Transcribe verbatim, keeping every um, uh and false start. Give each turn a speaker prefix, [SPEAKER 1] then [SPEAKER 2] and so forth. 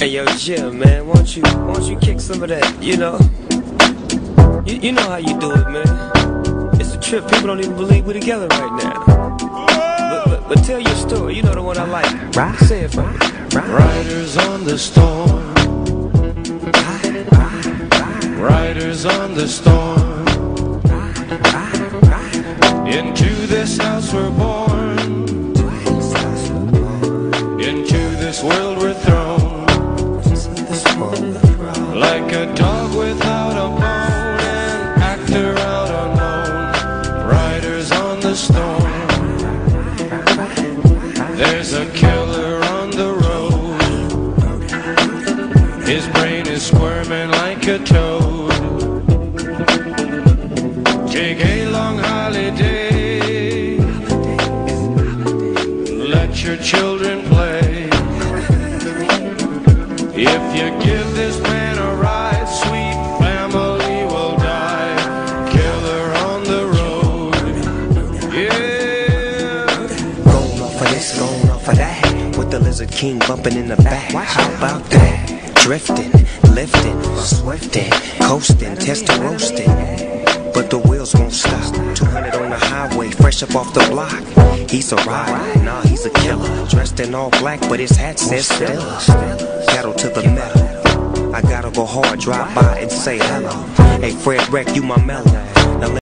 [SPEAKER 1] Hey yo, Jim, man, won't you, won't you kick some of that, you know? You, you know how you do it, man. It's a trip, people don't even believe we're together right now. But, but, but tell your story, you know the one I like. Right. Say it for me.
[SPEAKER 2] Riders on the storm. Riders on the storm. Into this house we're born. Into this world we're thrown. Like a dog without a bone, an actor out unknown. Riders on the storm. There's a killer on the road. His brain is squirming like a toad. Take a long holiday. Let your children play. If you give this man a ride, sweet family will die. Killer on the road. Yeah.
[SPEAKER 1] Going off of this, going off of that. With the Lizard King bumping in the back. How about that? Drifting, lifting, swifting, coasting, testing, roasting. But the wheels won't stop. two hundred on the highway, fresh up off the block. He's a rider, nah, he's a killer. Dressed in all black, but his hat says Stella. Pedal to the metal. I gotta go hard, drive by and say hello. Hey, Fred Wreck, you my mellow.